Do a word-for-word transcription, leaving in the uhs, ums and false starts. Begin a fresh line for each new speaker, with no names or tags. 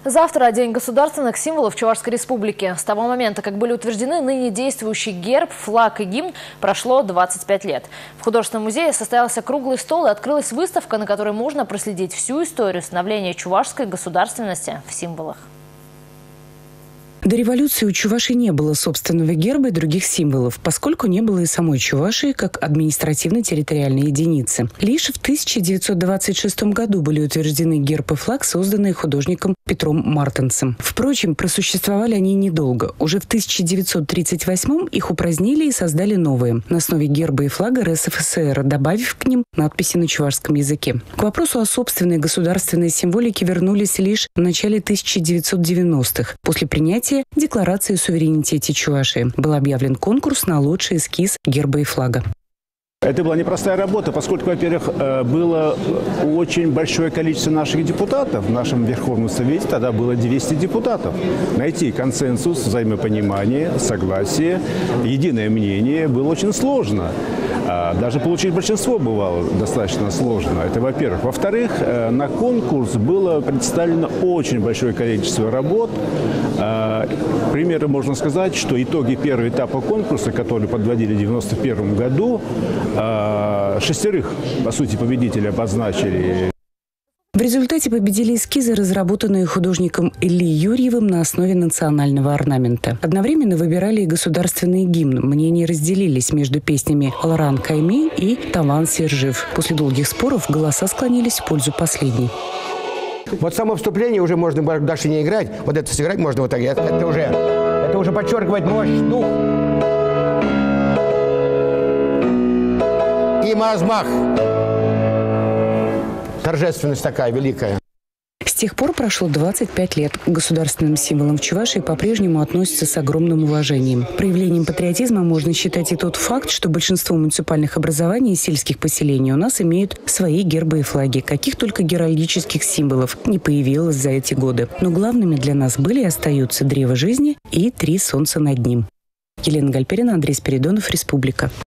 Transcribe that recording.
Завтра День государственных символов Чувашской Республики. С того момента, как были утверждены ныне действующий герб, флаг и гимн, прошло двадцать пять лет. В художественном музее состоялся круглый стол и открылась выставка, на которой можно проследить всю историю становления чувашской государственности в символах.
До революции у Чувашии не было собственного герба и других символов, поскольку не было и самой Чувашии как административно-территориальной единицы. Лишь в тысяча девятьсот двадцать шестом году были утверждены герб и флаг, созданные художником Петром Мартенсом. Впрочем, просуществовали они недолго. Уже в тысяча девятьсот тридцать восьмом их упразднили и создали новые на основе герба и флага эр эс эф эс эр, добавив к ним надписи на чувашском языке. К вопросу о собственной государственной символике вернулись лишь в начале тысяча девятьсот девяностых, после принятия Декларации о суверенитете Чувашии. Был объявлен конкурс на лучший эскиз герба и флага.
Это была непростая работа, поскольку, во-первых, было очень большое количество наших депутатов. В нашем Верховном Совете тогда было двести депутатов. Найти консенсус, взаимопонимание, согласие, единое мнение было очень сложно. Даже получить большинство бывало достаточно сложно. Это во-первых. Во-вторых, на конкурс было представлено очень большое количество работ. Примером можно сказать, что итоги первого этапа конкурса, который подводили в девяносто первом году, шестерых, по сути, победителей обозначили.
В результате победили эскизы, разработанные художником Ильей Юрьевым на основе национального орнамента. Одновременно выбирали и государственный гимн. Мнения разделились между песнями «Лоран Кайми» и «Таван Сержив». После долгих споров голоса склонились в пользу последней.
Вот само вступление уже можно дальше не играть. Вот это сыграть можно вот так. Это, это уже, это уже подчеркивает мощь, дух. И мазмах. Торжественность такая великая.
С тех пор прошло двадцать пять лет. К государственным символам в Чувашии по-прежнему относятся с огромным уважением. Проявлением патриотизма можно считать и тот факт, что большинство муниципальных образований и сельских поселений у нас имеют свои гербы и флаги. Каких только геральдических символов не появилось за эти годы. Но главными для нас были и остаются древо жизни и три солнца над ним. Елена Гальперина, Андрей Спиридонов, Республика.